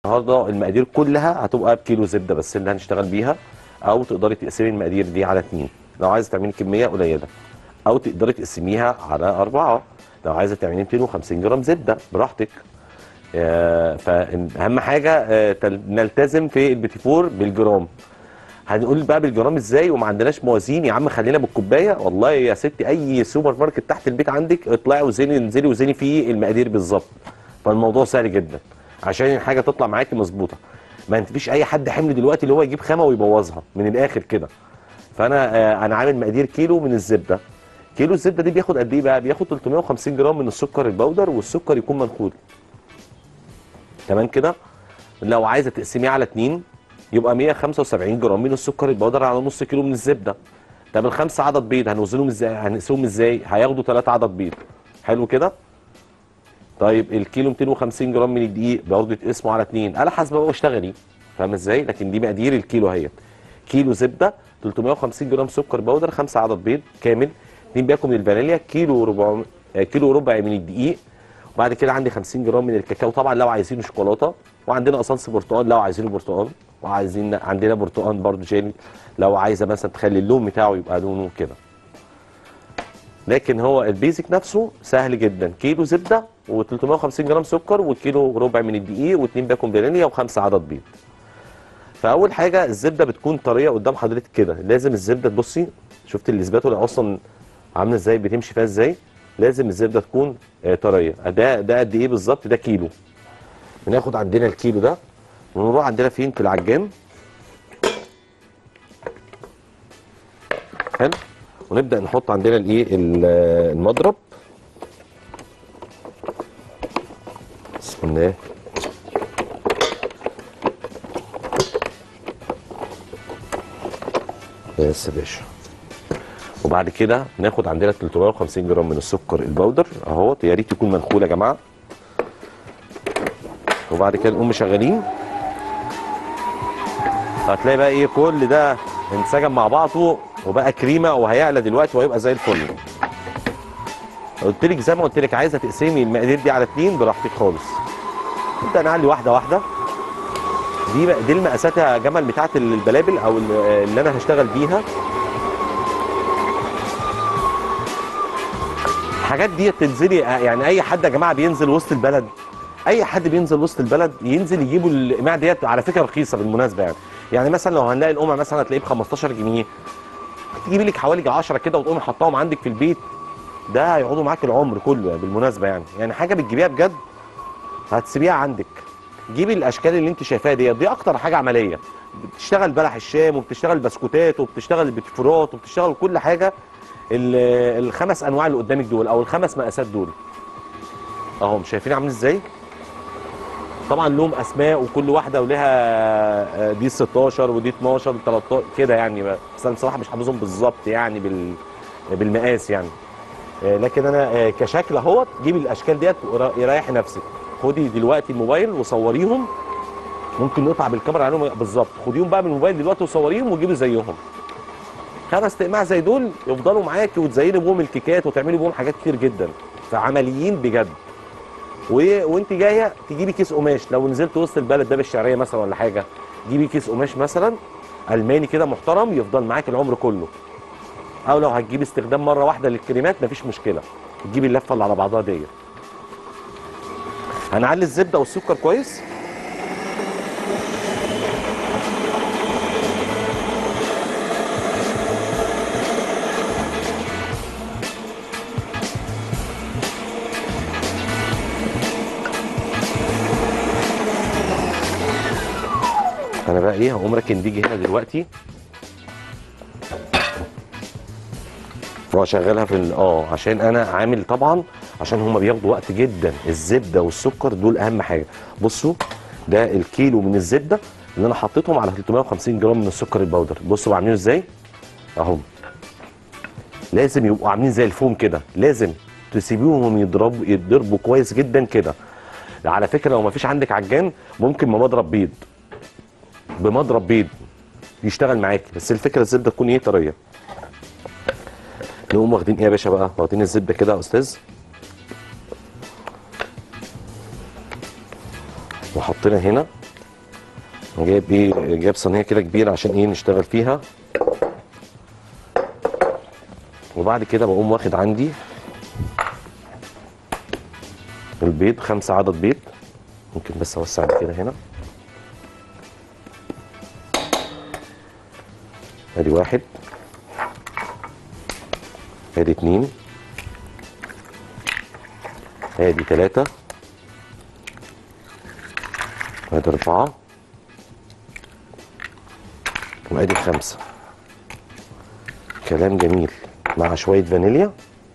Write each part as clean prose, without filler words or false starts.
النهارده المقادير كلها هتبقى بكيلو زبده بس اللي هنشتغل بيها، او تقدري تقسمي المقادير دي على 2 لو عايزه تعملي كميه قليله، او تقدري تقسميها على 4 لو عايزه تعملي 250 جرام زبده براحتك. فاهم حاجه نلتزم في البيتي فور بالجرام. هنقول بقى بالجرام ازاي وما عندناش موازين يا عم، خلينا بالكوبايه. والله يا ستي اي سوبر ماركت تحت البيت عندك اطلعي وزني، انزلي وزني فيه المقادير بالظبط. فالموضوع سهل جدا عشان الحاجه تطلع معاكي مظبوطه. ما انت فيش اي حد حمل دلوقتي اللي هو يجيب خامه ويبوظها من الاخر كده. فانا عامل مقادير كيلو من الزبده. كيلو الزبده دي بياخد قد ايه بقى؟ بياخد 350 جرام من السكر البودر، والسكر يكون منخول. تمام كده. لو عايزه تقسميه على 2 يبقى 175 جرام من السكر البودر على نص كيلو من الزبده. طب ال5 عدد بيض هنوزنهم ازاي؟ هنقسمهم ازاي؟ هياخدوا 3 عدد بيض. حلو كده. طيب الكيلو 250 جرام من الدقيق برضه يتقسموا على 2 على حسب بقى اشتغلي. فاهم ازاي؟ لكن دي مقادير الكيلو اهيت. كيلو زبده، 350 جرام سكر بودر، 5 عدد بيض كامل، 2 باكو من الفانيليا، كيلو وربع من الدقيق. وبعد كده عندي 50 جرام من الكاكاو طبعا لو عايزينه شوكولاته، وعندنا قصنص برتقال لو عايزينه برتقال، عندنا برتقال برضه جيلي لو عايزه مثلا تخلي اللون بتاعه يبقى لونه كده. لكن هو البيزك نفسه سهل جدا، كيلو زبده و350 جرام سكر وكيلو وربع من الدقيق و2 باكو فانيليا و5 عدد بيض. فاول حاجه الزبده بتكون طريه قدام حضرتك كده. لازم الزبده تبصي، شفت الاسباتولا اصلا عامله ازاي بتمشي فيها ازاي؟ لازم الزبده تكون طريه. ده قد ايه بالظبط؟ ده كيلو. بناخد عندنا الكيلو ده ونروح عندنا فين؟ في العجان. حلو. ونبدا نحط عندنا الايه المضرب. بسم الله. بس يا باشا. وبعد كده ناخد عندنا 350 جرام من السكر البودر اهوت، يا ريت يكون منخول يا جماعه. وبعد كده نقوم مشغلين. هتلاقي بقى ايه كل ده انسجم مع بعضه وبقى كريمه، وهيعلى دلوقتي وهيبقى زي الفل. قلت لك زي ما قلت لك، عايزه تقسمي المقادير دي على 2 براحتك خالص. نبدا نعلي واحده واحده. دي المقاسات يا جمال بتاعت البلابل او اللي انا هشتغل بيها. الحاجات دي تنزلي يعني اي حد يا جماعه بينزل وسط البلد، اي حد بينزل وسط البلد ينزل يجيبوا القماع ديت. على فكره رخيصه بالمناسبه يعني مثلا لو هنلاقي القمع مثلا هتلاقيه ب 15 جنيه، تجيبي لك حوالي 10 كده وتقومي حطاهم عندك في البيت. ده هيقعدوا معاك العمر كله يعني بالمناسبه يعني حاجه بتجيبيها بجد هتسيبيها عندك. جيبي الاشكال اللي انت شايفاها دي اكتر حاجه عمليه. بتشتغل بلح الشام وبتشتغل بسكوتات وبتشتغل البيتفورات وبتشتغل كل حاجه. ال5 انواع اللي قدامك دول او ال5 مقاسات دول اهم، شايفين عاملين ازاي؟ طبعا لهم اسماء وكل واحده ولها دي 16 ودي 12 13 كده يعني، بس انا بصراحه مش حافظهم بالظبط يعني بالمقاس يعني. لكن انا كشكل اهوت. جيبي الاشكال ديت وريحي نفسك. خدي دلوقتي الموبايل وصوريهم، ممكن نقطع بالكاميرا عليهم بالظبط. خديهم بقى من الموبايل دلوقتي وصوريهم وجيبي زيهم. 5 اقماع زي دول يفضلوا معاكي وتزيني بهم الكيكات وتعملي بهم حاجات كتير جدا، فعمليين بجد. وانت جايه تجيبي كيس قماش، لو نزلت وسط البلد ده بالشعريه مثلا ولا حاجه، جيبي كيس قماش مثلا الماني كده محترم يفضل معاك العمر كله. او لو هتجيبي استخدام مره واحده للكريمات مفيش مشكله، تجيبي اللفه اللي على بعضها ديت. هنعلي الزبده والسكر كويس. انا بقى ايه هقوم راكن دي هنا دلوقتي واشغلها في عشان انا عامل طبعا عشان هما بياخدوا وقت جدا. الزبده والسكر دول اهم حاجه. بصوا ده الكيلو من الزبده اللي انا حطيتهم على 350 جرام من السكر البودر. بصوا عاملين ازاي اهم. لازم يبقوا عاملين زي الفوم كده، لازم تسيبيهم يضربوا كويس جدا كده. على فكره لو ما فيش عندك عجان ممكن بمضرب بيض يشتغل معاكي، بس الفكره الزبده تكون ايه طريه. نقوم واخدين ايه يا باشا بقى؟ واخدين الزبده كده يا استاذ وحطينا هنا جايب ايه، جايب صينيه كده كبيره عشان ايه نشتغل فيها. وبعد كده بقوم واخد عندي البيض، 5 عدد بيض. ممكن بس اوسع دي كده هنا. ادي 1، ادي 2، ادي 3، ادي 4، وادي 5. كلام جميل مع شويه فانيليا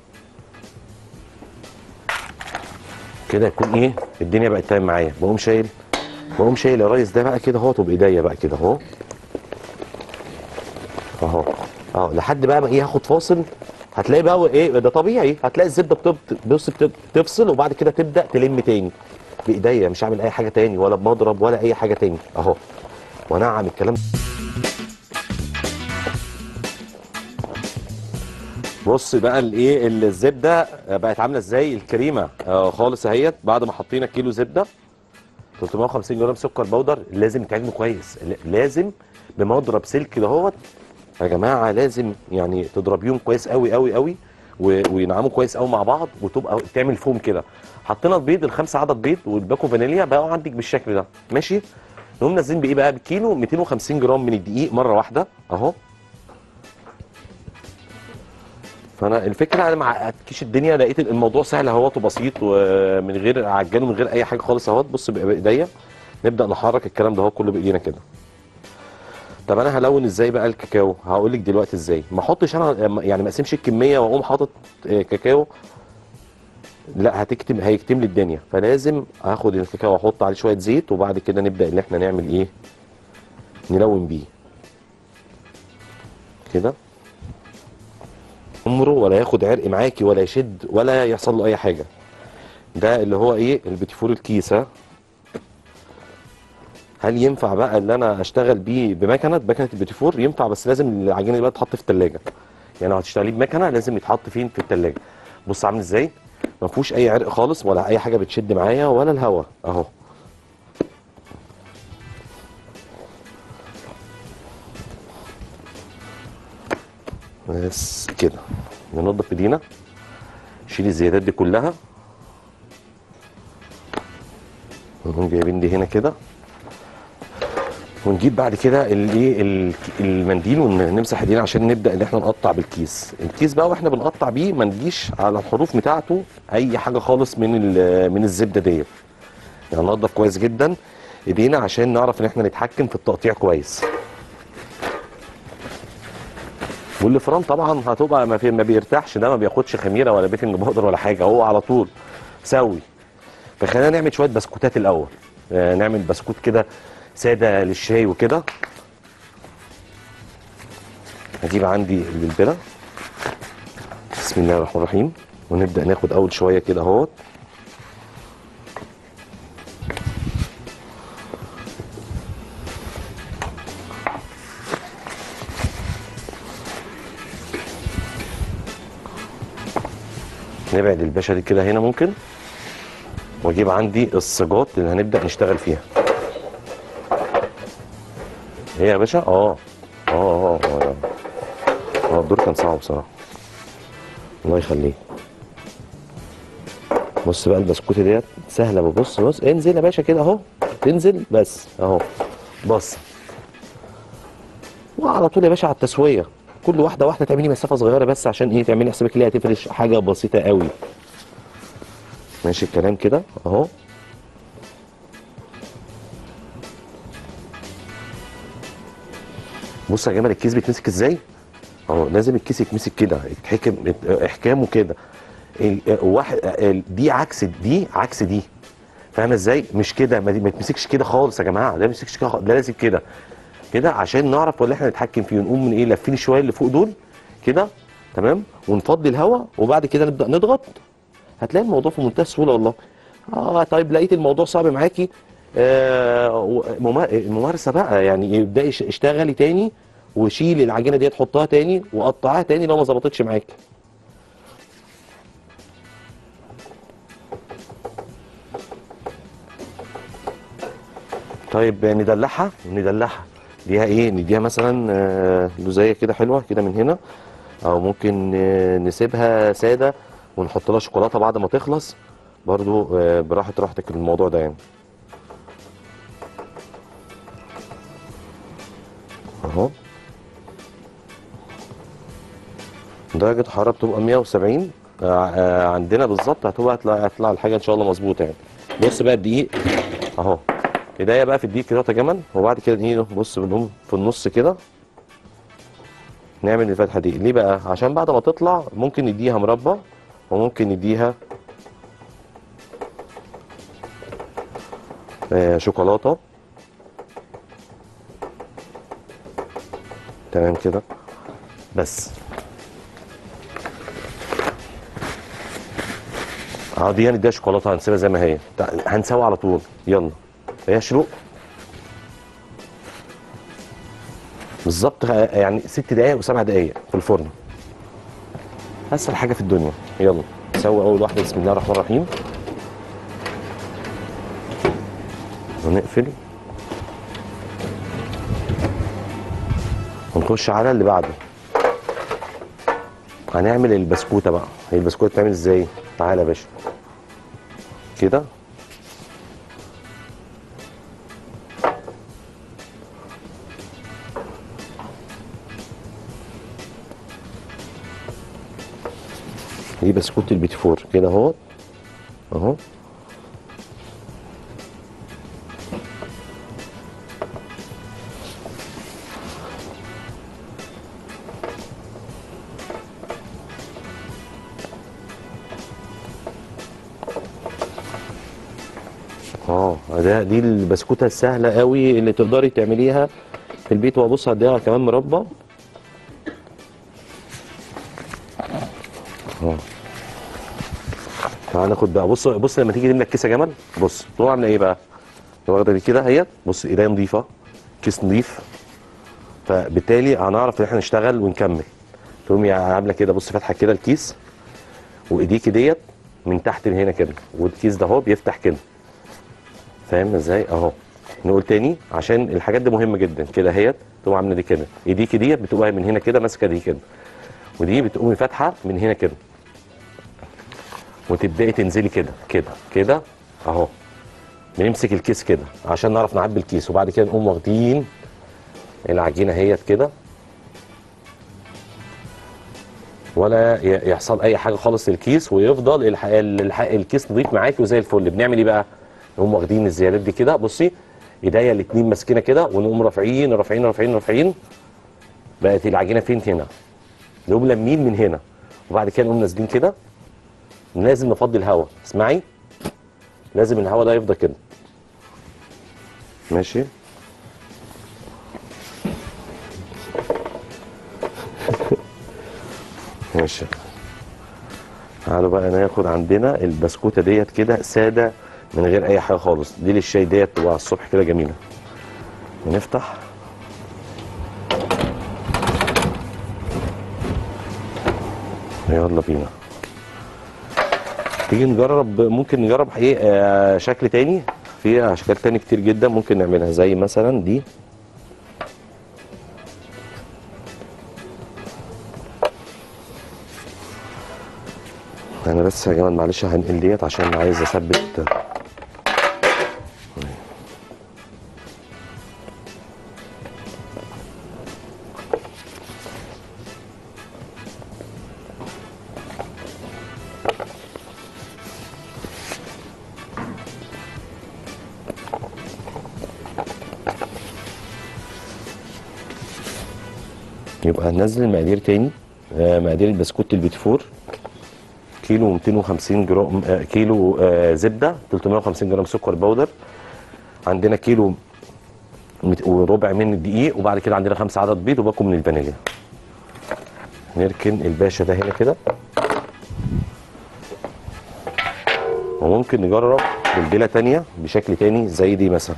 كده يكون ايه الدنيا بقت تمام معايا. بقوم شايل الريس ده بقى كده اهوت بايديا بقى كده اهو اهو اهو لحد بقى ما ايه هاخد فاصل. هتلاقي بقى ايه ده طبيعي، هتلاقي الزبده بتفصل وبعد كده تبدا تلم تاني بايديا. مش هعمل اي حاجه تاني ولا بمضرب ولا اي حاجه تاني اهو. وانعم الكلام. بص بقى الايه الزبده بقت عامله ازاي، الكريمه خالص اهيت. بعد ما حطينا كيلو زبده 350 جرام سكر بودر، لازم يتعجنوا كويس. لازم بمضرب سلك دهوت يا جماعه، لازم يعني تضربيهم كويس قوي قوي قوي وينعموا كويس قوي مع بعض وتبقى تعمل فوم كده. حطينا البيض، ال5 عدد بيض والباكو فانيليا بقوا عندك بالشكل ده ماشي. نقوم نازلين بايه بقى، بكيلو 250 جرام من الدقيق مره واحده اهو. فانا الفكره انا ما عقدتكيش الدنيا، لقيت الموضوع سهل اهوت وبسيط ومن غير عجان ومن غير اي حاجه خالص اهوت. بص بايديا نبدا نحرك الكلام ده اهو كله بايدينا كده. طب انا هلون ازاي بقى الكاكاو؟ هقول لك دلوقتي ازاي. ما احطش انا يعني ما اقسمش الكميه واقوم حاطط كاكاو، لا هيكتم لي الدنيا. فلازم هاخد الكاكاو واحط عليه شويه زيت وبعد كده نبدا ان احنا نعمل ايه، نلون بيه كده. عمره ولا ياخد عرق معاكي ولا يشد ولا يحصل له اي حاجه. ده اللي هو ايه البيتي فور الكيسه. هل ينفع بقى اللي انا اشتغل بيه بمكنه البيتي فور؟ ينفع، بس لازم العجينه دي بقى تتحط في الثلاجه. يعني لو هتشتغليه بمكنه لازم يتحط فين، في الثلاجه. بص عامل ازاي، ما فيهوش اي عرق خالص ولا اي حاجه بتشد معايا ولا الهوا اهو. بس كده ننضف ايدينا، نشيل الزيادات دي كلها. ونقوم جايبين دي هنا كده، ونجيب بعد كده الايه المنديل ونمسح ايدينا عشان نبدا ان احنا نقطع بالكيس. الكيس بقى واحنا بنقطع بيه ما نجيش على الحروف بتاعته اي حاجه خالص من الزبده ديت. يعني ننضف كويس جدا ايدينا عشان نعرف ان احنا نتحكم في التقطيع كويس. والفران طبعا هتبقى ما بيرتاحش، ده ما بياخدش خميره ولا بيكنج باودر ولا حاجه، هو على طول سوي. فخلينا نعمل شويه بسكوتات الاول. نعمل بسكوت كده ساده للشاي وكده. هجيب عندي البلبله، بسم الله الرحمن الرحيم، ونبدا ناخد اول شويه كده اهوت. نبعد الباشا دي كده هنا ممكن، واجيب عندي الصاجات اللي هنبدا نشتغل فيها. ايه يا باشا؟ الدور كان صعب بصراحه، الله يخليك. بص بقى البسكوته ديت سهله، بص انزل يا باشا كده اهو، تنزل بس اهو. بص وعلى طول يا باشا على التسويه، كل واحده واحده تعملي مسافه صغيره بس عشان ايه، تعملي حسابك ليها هتفرش حاجه بسيطه قوي. ماشي الكلام كده اهو. بص يا جماعه الكيس بيتمسك ازاي اهو. لازم الكيس يتمسك كده، يتحكم احكامه كده. واحد دي عكس دي، فاهمه ازاي؟ مش كده، ما يتمسكش كده خالص يا جماعه، ده ما يتمسكش كده ده لازم كده كده عشان نعرف ولا احنا نتحكم فيه. ونقوم من ايه لافين شويه اللي فوق دول كده تمام، ونفضي الهواء وبعد كده نبدا نضغط. هتلاقي الموضوع في منتهى السهوله والله. طيب لقيت الموضوع صعب معاكي، الممارسه بقى يعني ابداي اشتغلي تاني وشيلي العجينه دي تحطها تاني وقطعها تاني لو ما ظبطتش معاكي. طيب ندلعها ندلعها. نديها ايه؟ نديها مثلا لوزيه كده حلوه كده من هنا، او ممكن نسيبها ساده ونحط لها شوكولاته بعد ما تخلص، برضو براحه راحتك الموضوع ده يعني. اهو درجه الحراره بتبقى 170 عندنا بالظبط، هتطلع الحاجه ان شاء الله مظبوطه يعني. بص بقى الدقيق اهو، بدايه بقى في الدقيق كده يا جمل، وبعد كده ايه بص بنقوم في النص كده نعمل الفتحه دي. ليه بقى؟ عشان بعد ما تطلع ممكن نديها مربى، وممكن نديها شوكولاته. تمام كده بس. دي هنديها شوكولاته، هنسيبها زي ما هي، هنسوي على طول. يلا هي شروق بالظبط يعني 6 دقايق و7 دقايق في الفرن، اسهل حاجه في الدنيا. يلا نسوي اول واحده، بسم الله الرحمن الرحيم، ونقفل ونخش على اللي بعده. هنعمل البسكوته بقى. هي البسكوته بتعمل ازاي؟ تعالى يا باشا كده. دي بسكوت البيتي فور كده اهو اهو. دي البسكوته السهله قوي اللي تقدري تعمليها في البيت. وابص هديها كمان مربى اهو. تعالى ناخد بقى، بص بص لما تيجي تملى الكيس يا جمل، بص تقوم عامله ايه بقى؟ واخده دي كده اهيت، بص ايديا نظيفه، كيس نظيف، فبالتالي هنعرف ان احنا نشتغل ونكمل. تقومي عامله كده، بص فاتحه كده الكيس، وايديكي ديت من تحت لهنا كده، والكيس ده اهو بيفتح كده، فاهم ازاي؟ اهو. نقول تاني عشان الحاجات دي مهمه جدا. كده اهيت تقوم عامله دي كده، ايديكي ديت بتبقى من هنا كده ماسكه دي كده، ودي بتقومي فاتحه من هنا كده، وتبداي تنزلي كده كده كده اهو. بنمسك الكيس كده عشان نعرف نعبي الكيس، وبعد كده نقوم واخدين العجينه اهيت كده، ولا يحصل اي حاجه خالص للكيس، ويفضل الكيس نضيف معاكي وزي الفل. بنعمل ايه بقى؟ نقوم واخدين الزيادات دي كده، بصي ايديا الاتنين ماسكينها كده، ونقوم رافعين رافعين رافعين رافعين. بقت العجينه فين؟ هنا. نقوم لمين من هنا، وبعد كده نقوم نازلين كده. لازم نفضي الهواء، اسمعي، لازم الهواء ده يفضل كده ماشي. ماشي. تعالوا بقى ناخد عندنا البسكوته ديت كده ساده من غير اي حاجه خالص. دي للشاي ديت تبقى على الصبح كده جميله. ونفتح يلا بينا. تيجي نجرب، ممكن نجرب ايه شكل تاني. في اشكال تاني كتير جدا ممكن نعملها، زي مثلا دي. انا بس يا جماعه معلش هنقل ديت عشان عايز اثبت. يبقى هننزل المقادير تاني. مقادير البسكوت البيتي فور: كيلو 250 جرام كيلو زبده، 350 جرام سكر بودر، عندنا كيلو وربع من الدقيق، وبعد كده عندنا 5 عدد بيض، وباكو من الفانيليا. نركن الباشا ده هنا كده. وممكن نجرب بلبله تانيه بشكل تاني زي دي مثلا.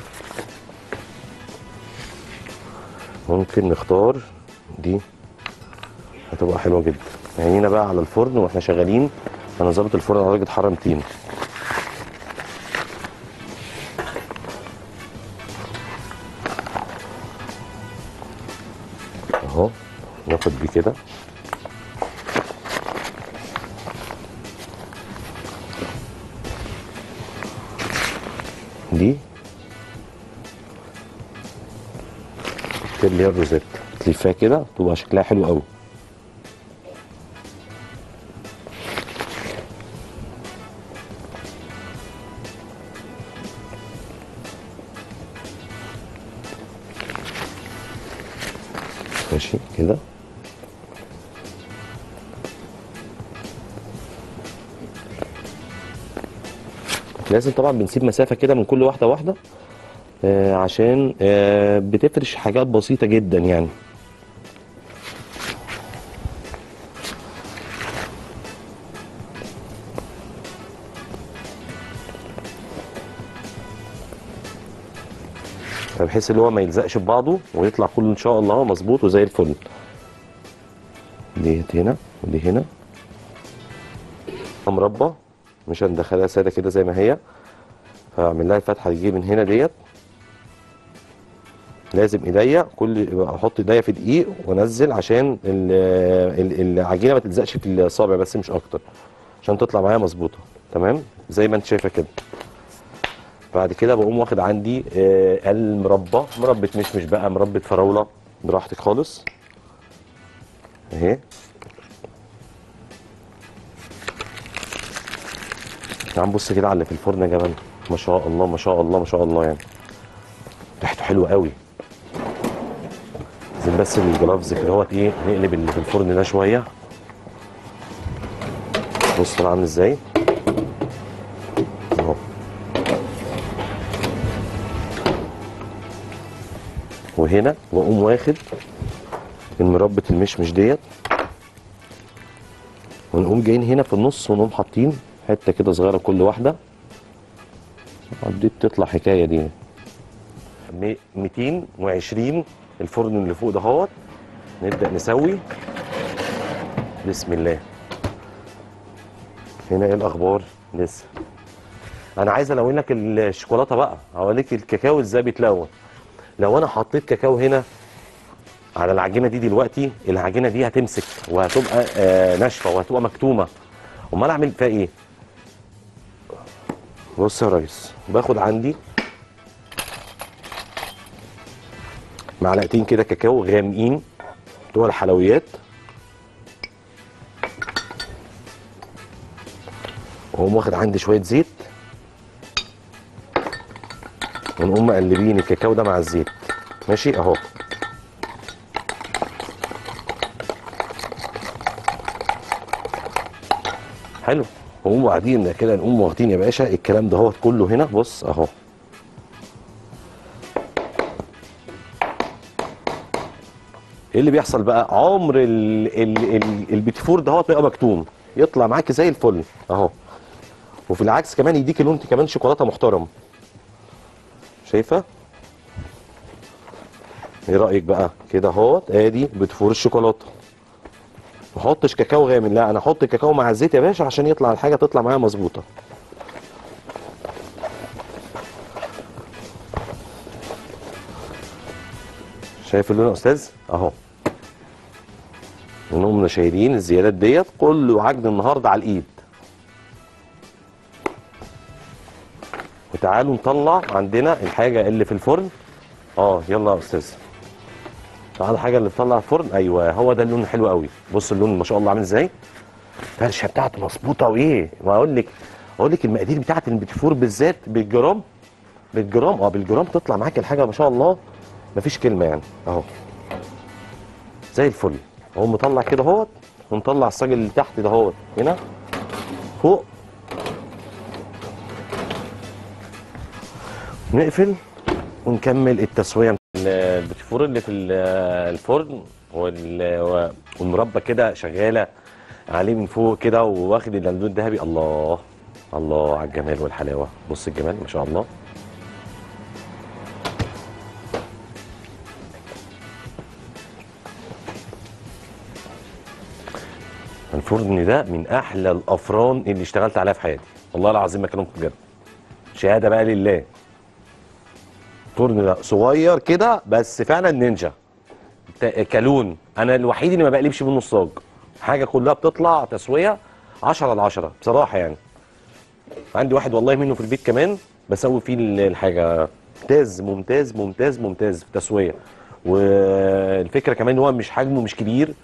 ممكن نختار دي، هتبقى حلوه جدا. عينينا بقى على الفرن واحنا شغالين، هنظبط الفرن على درجه حراره 200. اهو ناخد دي كده، دي اللي هي الروزيت تلفها كده تبقى شكلها حلو قوي. ماشي كده. لازم طبعا بنسيب مسافة كده من كل واحدة واحدة عشان بتفرش حاجات بسيطة جدا يعني. بحيث اللي هو ما يلزقش ببعضه ويطلع كله ان شاء الله مظبوط وزي الفل. ديت هنا ودي هنا مربى، مش هندخلها ساده كده زي ما هي، هعمل لها الفتحه دي من هنا ديت. لازم ايديا احط ايديا في دقيق وانزل عشان العجينه ما تلزقش في الصابع بس مش اكتر، عشان تطلع معايا مظبوطه تمام زي ما انت شايفه كده. بعد كده بقوم واخد عندي المربى، مربى مشمش بقى، مربى فراوله، براحتك خالص اهي. تعال نبص كده على اللي في الفرن يا جماعه، ما شاء الله ما شاء الله ما شاء الله، يعني ريحته حلوه قوي. لازم بس الجلافز كده اهوت ايه، نقلب اللي في الفرن ده شويه. بص طلع عامل ازاي اهو. وهنا واقوم واخد المربى المشمش ديت، ونقوم جايين هنا في النص ونقوم حاطين حته كده صغيره كل واحده. دي بتطلع حكايه دي. 220 الفرن اللي فوق دهوت. نبدا نسوي. بسم الله. هنا ايه الاخبار؟ لسه انا عايز الون لك الشوكولاته بقى، هوريك الكاكاو ازاي بيتلون. لو انا حطيت كاكاو هنا على العجينه دي دلوقتي، العجينه دي هتمسك وهتبقى ناشفه وهتبقى مكتومه. امال اعمل فيها ايه؟ بص يا ريس، باخد عندي معلقتين كده كاكاو غامقين بتوع الحلويات، واقوم واخد عندي شويه زيت، ونقوم مقلبين الكاكاو ده مع الزيت. ماشي اهو. حلو. ونقوم قاعدين كده، نقوم واخدين يا باشا الكلام ده هو كله هنا. بص اهو. ايه اللي بيحصل بقى؟ عمر البيتي ده هو بيبقى مكتوم، يطلع معاك زي الفل اهو. وفي العكس كمان يديك لون كمان شوكولاته محترم. شايفه؟ ايه رايك بقى كده اهوت؟ ادي بتفور الشوكولاته. ما احطش كاكاو غامق، لا انا احط الكاكاو مع الزيت يا باشا عشان يطلع الحاجه تطلع معايا مظبوطه. شايف اللون يا استاذ؟ اهو. نقوم شايلين الزيادات ديت، كله عجن النهارده على الايد. وتعالوا نطلع عندنا الحاجه اللي في الفرن. يلا يا استاذ. تعال الحاجه اللي بتطلع الفرن. ايوه هو ده اللون الحلو قوي. بص اللون ما شاء الله عامل ازاي. الفرشه بتاعته مظبوطه. وايه ما اقول لك المقادير بتاعت البيتي بالذات بالجرام. بالجرام تطلع معاك الحاجه ما شاء الله مفيش كلمه يعني اهو زي الفل. اهو مطلع كده اهوت، ونطلع الصاج اللي تحت ده اهوت هنا فوق. نقفل ونكمل التسويه. البيتي اللي في الفرن والمربى كده شغاله عليه من فوق كده، وواخد اللون الذهبي. الله الله على الجمال والحلاوه. بص الجمال ما شاء الله. الفرن ده من احلى الافران اللي اشتغلت عليها في حياتي، والله العظيم ما كلامكم بجد، شهاده بقى لله. الفرن ده صغير كده بس فعلا نينجا. كلون انا الوحيد اللي ما بقلبش منه الصاج، حاجه كلها بتطلع تسويه 10 على 10 بصراحه يعني. عندي واحد والله منه في البيت كمان بسوي فيه الحاجه، ممتاز ممتاز ممتاز ممتاز في التسويه. والفكره كمان ان هو مش حجمه مش كبير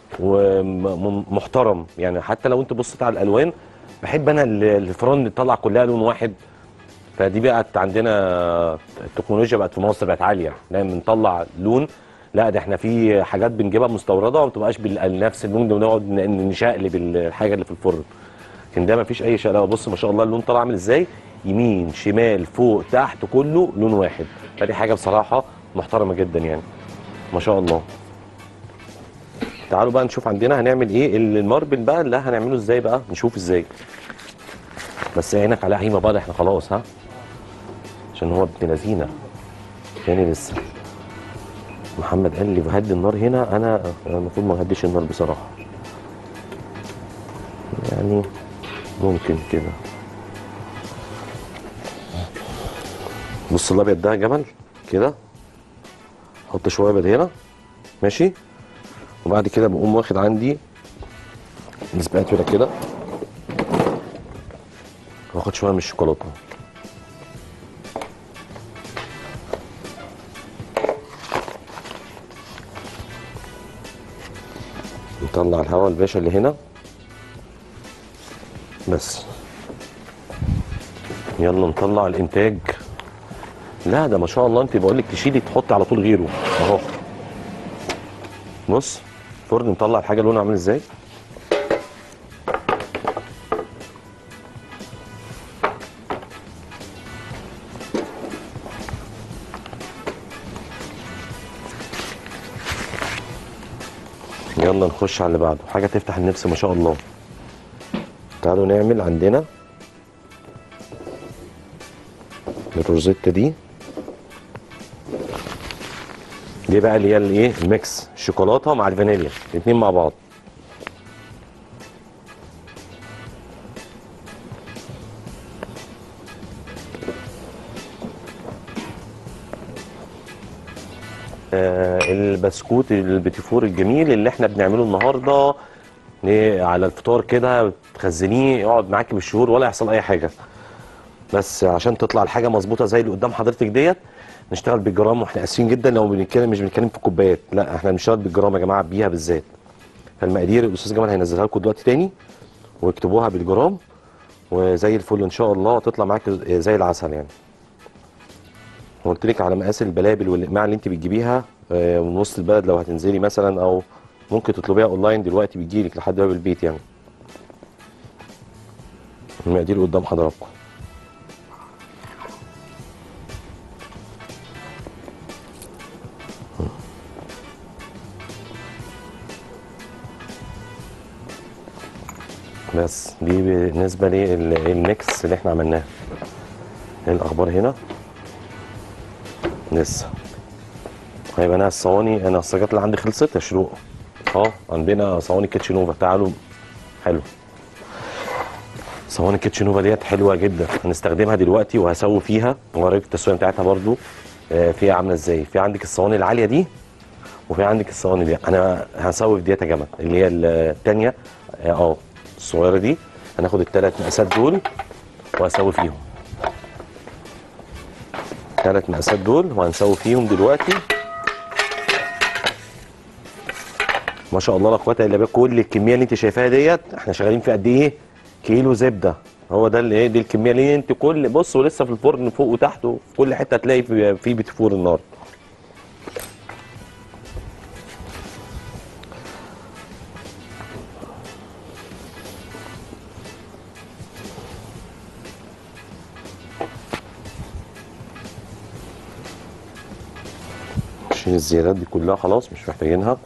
ومحترم يعني، حتى لو انت بصيت على الالوان بحب انا الفرن اللي تطلع كلها لون واحد. فدي بقت عندنا التكنولوجيا بقت في مصر بقت عاليه، لما بنطلع لون لا ده احنا في حاجات بنجيبها مستورده وما بتبقاش بنفس اللون ده ونقعد نشقلب الحاجه اللي في الفرن. لكن ده ما فيش اي شقلبه. بص ما شاء الله اللون طالع عامل ازاي، يمين شمال فوق تحت كله لون واحد. فدي حاجه بصراحه محترمه جدا يعني ما شاء الله. تعالوا بقى نشوف عندنا هنعمل ايه الماربل بقى اللي هنعمله ازاي بقى، نشوف ازاي. بس عينك على عيمه بقى، احنا خلاص ها، عشان هو ابن لذينه تاني لسه. محمد قال لي بهدي النار هنا، انا المفروض ما اهديش النار بصراحه يعني، ممكن كده. بص الابيض ده جمل كده، احط شويه ابيض هنا ماشي، وبعد كده بقوم واخد عندي السباتولا كده واخد شويه من الشوكولاته، نطلع الهواء الباشا اللي هنا بس. يلا نطلع الانتاج. لا ده ما شاء الله، انت بقول لك تشيلي تحطي على طول غيره اهو. بص الفرن مطلع الحاجه لونها عامل ازاي. يلا نخش على اللي بعده، حاجه تفتح النفس ما شاء الله. تعالوا نعمل عندنا الروزيتا دي بقى اللي هي الايه الميكس، الشوكولاته مع الفانيليا الاثنين مع بعض. البسكوت البيتيفور الجميل اللي احنا بنعمله النهارده على الفطار كده، تخزنيه يقعد معاكي بالشهور ولا يحصل اي حاجه. بس عشان تطلع الحاجه مظبوطه زي اللي قدام حضرتك ديت نشتغل بالجرام، واحنا اسفين جدا لو بنتكلم مش بنتكلم في كوبايات، لا احنا بنشتغل بالجرام يا جماعه بيها بالذات. فالمقادير الاستاذ جمال هينزلها لكم دلوقتي تاني، واكتبوها بالجرام وزي الفل ان شاء الله هتطلع معاكي زي العسل يعني. قلت لك على مقاس البلابل والاقماع اللي انت بتجيبيها من وسط البلد لو هتنزلي مثلا، او ممكن تطلبيها اونلاين دلوقتي بتجيلك لحد باب البيت يعني. المقادير قدام حضراتكم. بس دي بالنسبه للميكس اللي احنا عملناه. ايه الاخبار هنا؟ لسه هيبقى انا الصواني، انا الصاجات اللي عندي خلصت يا شروق. عندنا صواني كيتشنوفا، تعالوا. حلو، صواني كيتشنوفا ديت حلوه جدا، هنستخدمها دلوقتي وهسوي فيها واوريك التسويه بتاعتها برضو فيها عامله ازاي. في عندك الصواني العاليه دي وفي عندك الصواني دي، انا هسوي في ديت يا جماعه اللي هي الثانيه الصغيره دي. هناخد الثلاث مقاسات دول وهسوي فيهم، ثلاث مقاسات دول وهنسوي فيهم دلوقتي. ما شاء الله لا قوه الا بالله. كل الكميه اللي انت شايفاها ديت احنا شغالين في قد ايه؟ كيلو زبده. هو ده اللي ايه دي الكميه اللي انت كل بص، ولسه في الفرن فوق وتحت وفي كل حته هتلاقي في بيتفور النار. نشيل الزيادات دي كلها خلاص مش محتاجينها.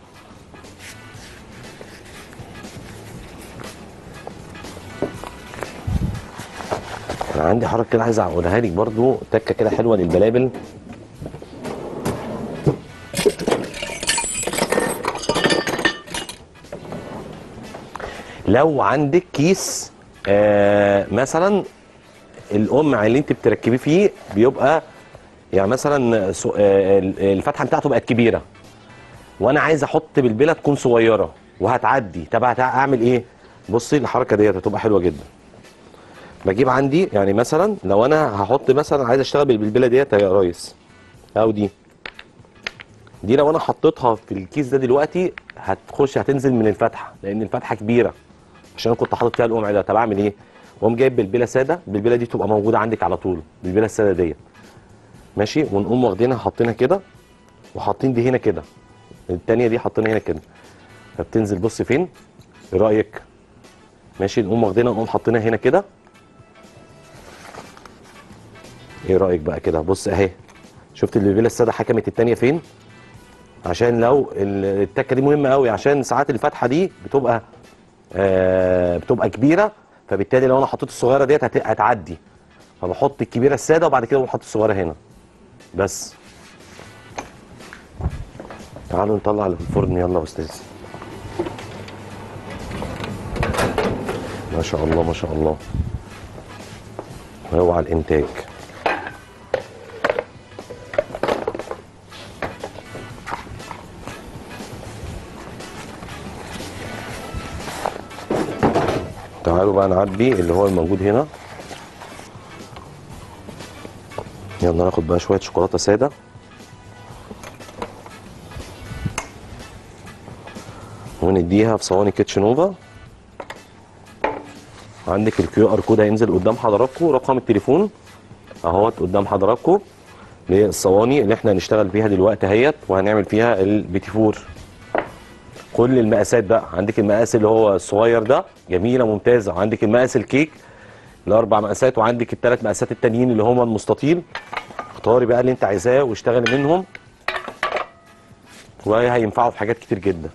انا عندي حركه كده عايز اقولها لك برضو، تكه كده حلوه للبلابل. لو عندك كيس مثلا القمع اللي انت بتركبيه فيه بيبقى يعني مثلا الفتحه بتاعته بقت كبيره، وانا عايز احط بالبله تكون صغيره وهتعدي. طب اعمل ايه؟ بصي الحركه ديت هتبقى حلوه جدا. بجيب عندي يعني مثلا لو انا هحط مثلا عايز اشتغل بالبلبله ديت يا ريس، او دي لو انا حطيتها في الكيس ده دلوقتي هتنزل من الفتحه لان الفتحه كبيره عشان انا كنت حاطط فيها القمع ده. طب اعمل ايه؟ واقوم جايب بلبله ساده، البلبله دي تبقى موجوده عندك على طول، البلبله الساده ديت ماشي، ونقوم واخدينها حاطينها كده وحاطين دي هنا كده، التانيه دي حاطينها هنا كده، فبتنزل بص فين؟ ايه رايك؟ ماشي، نقوم واخدينها نقوم حاطينها هنا كده. ايه رايك بقى كده؟ بص اهي، شفت البلبله الساده حكمت التانيه فين؟ عشان لو التكه دي مهمه قوي، عشان ساعات الفتحه دي بتبقى كبيره، فبالتالي لو انا حطيت الصغيره ديت هتعدي، فبحط الكبيره الساده وبعد كده بحط الصغيره هنا بس. تعالوا نطلع اللي في الفرن يلا يا استاذ. ما شاء الله ما شاء الله، اوعى الانتاج. تعالوا بقى نعبي اللي هو الموجود هنا. يلا ناخد بقى شويه شوكولاته ساده ونديها في صواني كيتشن نوفا. عندك الكيو ار كود هينزل قدام حضراتكم، رقم التليفون اهوت قدام حضراتكم للصواني اللي احنا هنشتغل بيها دلوقتي اهيت، وهنعمل فيها البيتي فور. كل المقاسات بقى، عندك المقاس اللي هو الصغير ده جميله ممتازه، وعندك المقاس الكيك الاربع مقاسات، وعندك الثلاث مقاسات التانيين اللي هما المستطيل. اختاري بقى اللي انت عايزاه واشتغلي منهم، وهينفعوا في حاجات كتير جدا.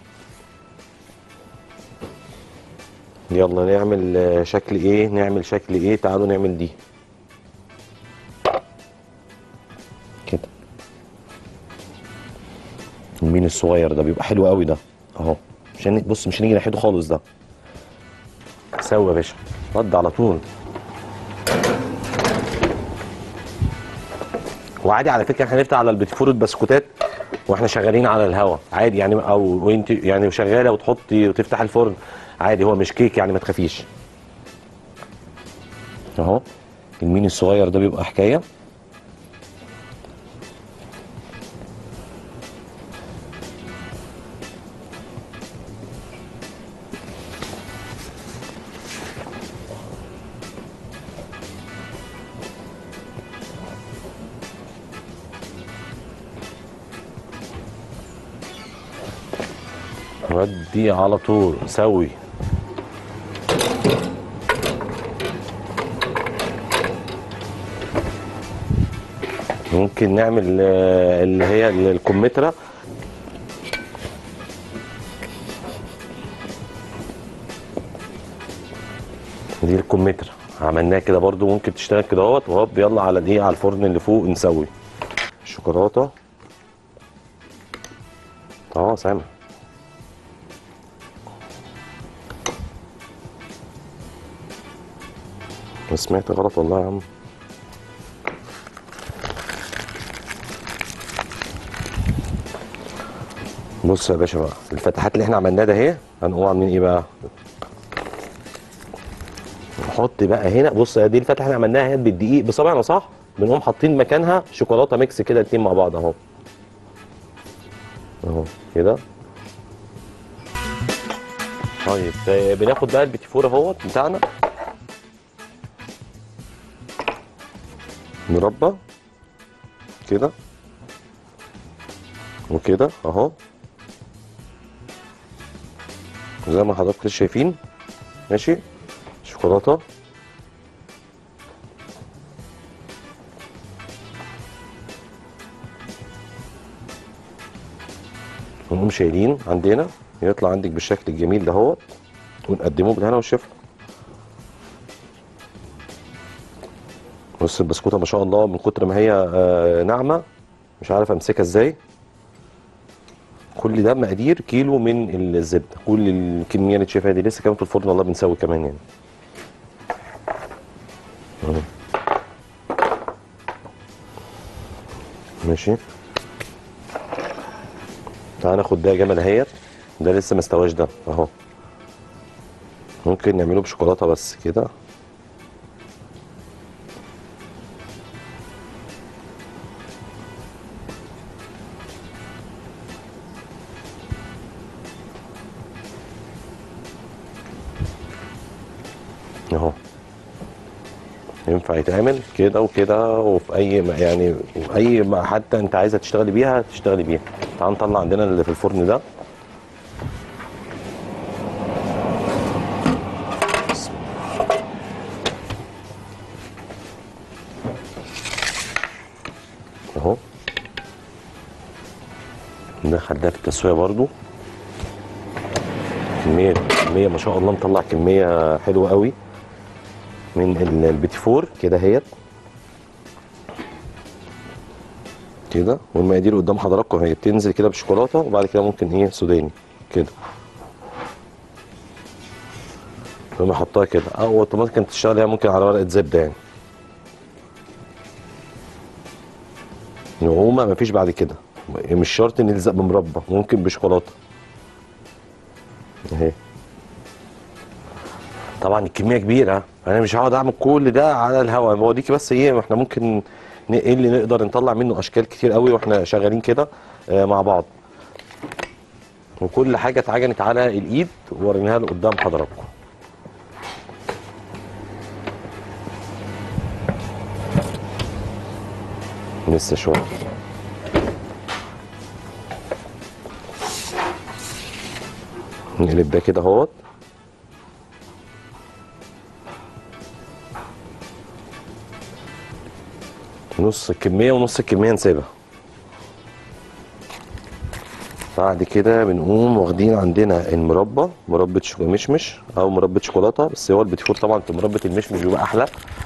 يلا نعمل شكل ايه؟ نعمل شكل ايه؟ تعالوا نعمل دي كده. المين الصغير ده بيبقى حلو قوي ده اهو، عشان بص مش هنيجي ناحيته خالص ده. سوي يا باشا، رد على طول. وعادي على فكره احنا هنفتح على البيتي فور البسكوتات واحنا شغالين على الهوا عادي يعني، او وانت يعني شغاله وتحطي وتفتح الفرن عادي، هو مش كيك يعني ما تخافيش. اهو المين الصغير ده بيبقى حكايه. ودي على طول سوي. ممكن نعمل اللي هي الكمثرى. دي الكمثرى عملناها كده برضو، ممكن تشتغل كده اهوت، وهوب يلا على دي على الفرن اللي فوق نسوي. الشوكولاته سامع. سمعت غلط والله يا عم. بص يا باشا بقى، الفتحات اللي احنا عملناها ده اهي، هنقوم عاملين ايه بقى؟ نحط بقى هنا، بص دي الفتحه اللي عملناها اهي بالدقيق بصبعنا صح؟ بنقوم حاطين مكانها شوكولاته ميكس كده الاتنين مع بعض اهو. اهو كده. طيب بناخد بقى البيتي فور اهوت بتاعنا، مربى كده وكده اهو زي ما حضراتكم شايفين. ماشي، شوكولاته ونقوم شايلين عندنا، يطلع عندك بالشكل الجميل دهوت، ونقدمه بالهنا والشفا. بص البسكوته ما شاء الله من كتر ما هي ناعمه مش عارف امسكها ازاي. كل ده مقادير كيلو من الزبده، كل الكميه اللي تشوفها دي لسه كمان في الفرن والله بنسوي كمان يعني. ماشي، تعال ناخد ده يا جمال اهيت. ده لسه ما استواش ده اهو. ممكن نعمله بشوكولاته بس كده. اهو ينفع يتعمل كده وكده، وفي اي يعني وفي اي حتى انت عايزه تشتغلي بيها تشتغلي بيها. تعال نطلع عندنا اللي في الفرن ده. اهو ندخل ده في التسويه برضو. كميه ما شاء الله، مطلع كميه حلوه قوي من البيتي فور كده اهيت كده. والمقادير قدام حضراتكم اهي، بتنزل كده بالشوكولاته وبعد كده ممكن ايه سوداني كده. تقوم حطها كده، او ممكن تشتغليها ممكن على ورقه زبده يعني. نعومه مفيش بعد كده، مش شرط نلزق بمربى، ممكن بشوكولاته اهي. طبعا الكميه كبيره، انا مش هقعد اعمل كل ده على الهواء، بوريكي بس ايه احنا ممكن ايه اللي نقدر نطلع منه اشكال كتير قوي واحنا شغالين كده مع بعض. وكل حاجه اتعجنت على الايد ووريناها لقدام حضراتكم. لسه شويه. نقلب ده كده اهوت. نص الكميه ونص الكميه نسيبها. بعد كده بنقوم واخدين عندنا المربى، مربى مشمش او مربى شوكولاته، بس هو البيتي فور طبعا في مربى المشمش بيبقى احلى.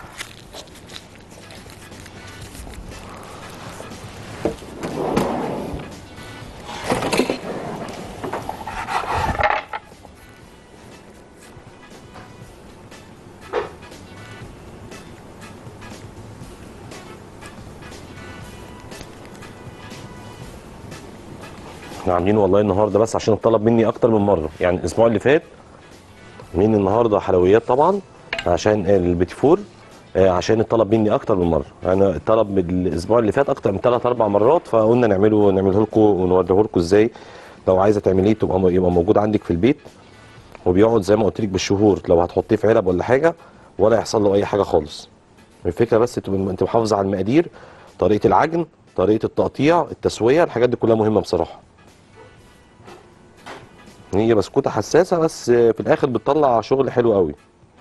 احنا عاملينه والله النهارده بس عشان الطلب مني اكتر من مره، يعني الاسبوع اللي فات من النهارده حلويات طبعا عشان البيتي فور، عشان الطلب مني اكتر من مره. انا الطلب من الاسبوع اللي فات اكتر من 3 4 مرات، فقلنا نعمله لكم ونوريه لكم ازاي لو عايزه تعمليه يبقى موجود عندك في البيت، وبيقعد زي ما قلت لك بالشهور لو هتحطيه في علب ولا حاجه، ولا يحصل له اي حاجه خالص. الفكره بس انت محافظه على المقادير، طريقه العجن، طريقه التقطيع، التسويه، الحاجات دي كلها مهمه بصراحه. هي بسكوته حساسه بس في الاخر بتطلع شغل حلو قوي.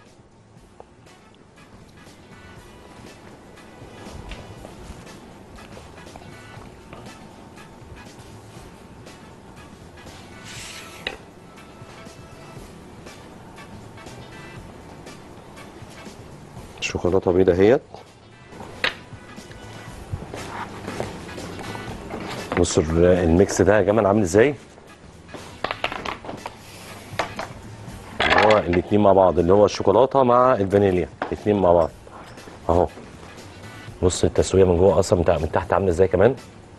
شوكولاته بيضه اهيت. بصوا الميكس ده يا جماعه عامل ازاي، اللي هو الاتنين مع بعض، اللي هو الشوكولاته مع الفانيليا الاتنين مع بعض اهو. بص التسويه من جوه اصلا من تحت عامله ازاي كمان.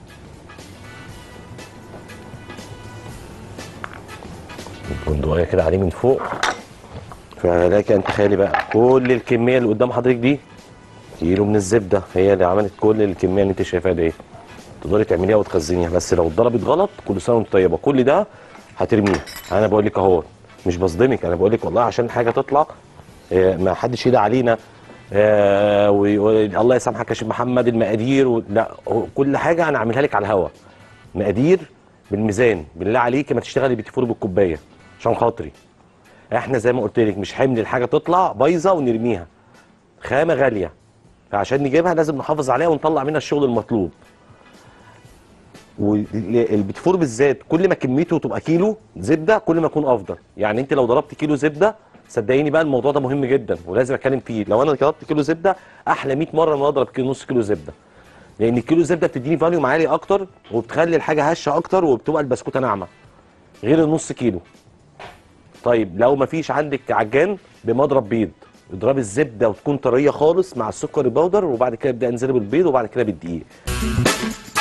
البندقيه كده عليه من فوق. فلك ان تخيلي بقى كل الكميه اللي قدام حضرتك دي كيلو من الزبده هي اللي عملت كل الكميه اللي انت شايفاها دي. تقدري تعمليها وتخزنيها، بس لو اتضربت غلط كل سنه وانت طيبه كل ده هترميه. انا بقول لك اهو مش بصدمك، انا بقول لك والله عشان حاجه تطلع ما حدش يدعي علينا ويقول الله يسامحك يا شيخ محمد المقادير لا، كل حاجه انا اعملها لك على الهوا، مقادير بالميزان. بالله عليك ما تشتغلي بيتي فور بالكوبايه عشان خاطري. احنا زي ما قلت لك مش حمل الحاجه تطلع بايظه ونرميها، خامه غاليه، فعشان نجيبها لازم نحافظ عليها ونطلع منها الشغل المطلوب. والبيتي فور بالذات كل ما كميته تبقى كيلو زبده كل ما يكون افضل. يعني انت لو ضربت كيلو زبده، صدقيني بقى الموضوع ده مهم جدا ولازم اتكلم فيه، لو انا ضربت كيلو زبده احلى 100 مره من اضرب نص كيلو زبده، لان الكيلو زبده بتديني فاليوم عالي اكتر وبتخلي الحاجه هشه اكتر وبتبقى البسكوته ناعمه غير النص كيلو. طيب لو ما فيش عندك عجان بمضرب بيض، اضربي الزبده وتكون طريه خالص مع السكر البودر، وبعد كده ابدا انزلي بالبيض وبعد كده بالدقيق.